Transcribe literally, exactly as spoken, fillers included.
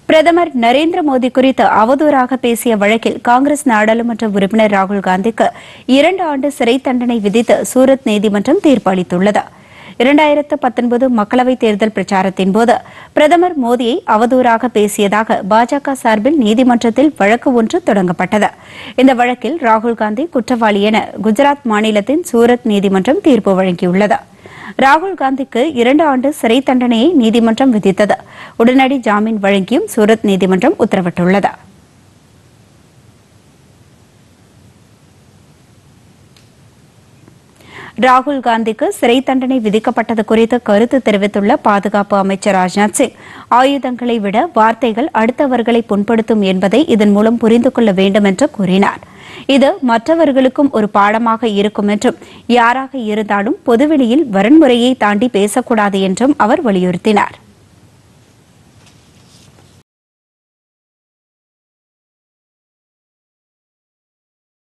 பிரதமர் நரேந்திர மோடி குறித்து அவதூறாக பேசிய வழக்கில் காங்கிரஸ் நாடாளுமன்ற உறுப்பினர் ராகுல் காந்திக்கு இரண்டு ஆண்டு சிறை தண்டனை விதித்து சூரத் நீதிமன்றம் தீர்ப்பு அளித்துள்ளது. இரண்டாயிரத்து பத்தொன்பது மக்களவைத் தேர்தல் பிரச்சாரத்தின்போது பிரதமர் மோடியை அவதூறாக பேசியதாக பாஜக சார்பில் நீதிமன்றத்தில் வழக்கு ஒன்று தொடங்கப்பட்டது. இந்த வழக்கில் ராகுல் காந்தி குற்றவாளி என குஜராத் மாநிலத்தின் சூரத் நீதிமன்றம் தீர்ப்பு வழங்கியுள்ளது. ராகுல் காந்திக்கு இரண்டு ஆண்டு சிறை தண்டனையை நீதிமன்றம் விதித்தது. உடனடி ஜாமீன் வழங்கியும் சூரத் நீதிமன்றம் உத்தரவிட்டுள்ளது. ராகுல் காந்திக்கு சிறை தண்டனை விதிக்கப்பட்டது குறித்து கருத்து தெரிவித்துள்ள பாதுகாப்பு அமைச்சர் ராஜ்நாத் சிங், ஆயுதங்களை விட வார்த்தைகள் அடுத்தவர்களை புண்படுத்தும் என்பதை இதன் மூலம் புரிந்து கொள்ள வேண்டும் என்று கூறினார். இது மற்றவர்களுக்கும் ஒரு பாடமாக இருக்கும் என்றும், யாராக இருந்தாலும் பொதுவெளியில் வன்முறையை தாண்டி பேசக்கூடாது என்றும் அவர் வலியுறுத்தினார்.